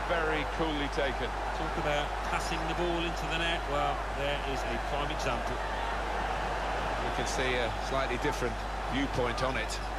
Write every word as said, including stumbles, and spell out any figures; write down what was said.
very coolly taken. Talk about passing the ball into the net. Well, there is a prime example. You can see a slightly different viewpoint on it.